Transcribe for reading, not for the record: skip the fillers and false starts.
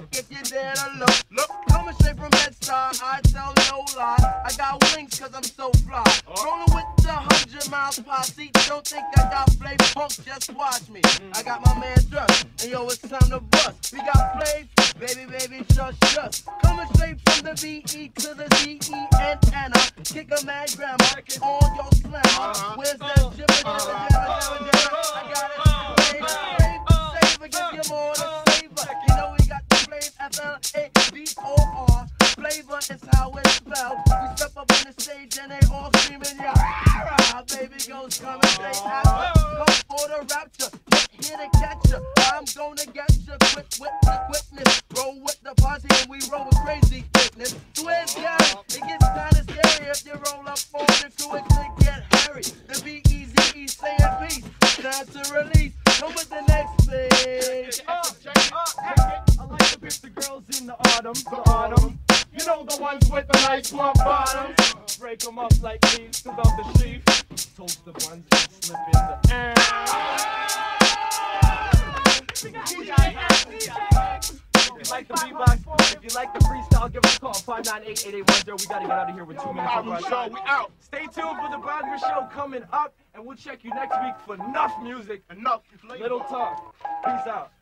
if you dare to look. Coming straight from Bed-Stuy, I tell no lie. I got wings cause I'm so fly. Rolling with the 100-mile posse. Don't think I got play punk, just watch me. I got my man Thrust, and yo, it's time to bust. We got play, baby, shush. Coming straight from the VE to the DE antenna. Kick a mad grammar on your slammer. Where's that jibber? I got it. Savor, give you more to savor. You know we got the flame, FLAVOR. Flavor is how it's spelled. We step up on the stage and they all screaming, yeah, baby girls coming straight after. Come for the rapture, here to catch ya. I'm gonna get ya quick with the quickness. Roll with the posse and we roll with crazy thickness. Where's Gary? It gets kinda scary if you roll up on the crew and click get Harry. The B-Easy saying peace, time to release. Come with the next phase. I like to pick the girls in the autumn. You know the ones with the nice plump bottoms. Break them up like leaves, cause I'm the chief. Toast the ones that slip in the air. If you like the beatbox, if you like the freestyle, give us a call, 598-8810. We gotta get out of here with 2 minutes of our show. We out. Stay tuned for the Bronski Show coming up, and we'll check you next week for enough music, enough little talk. Peace out.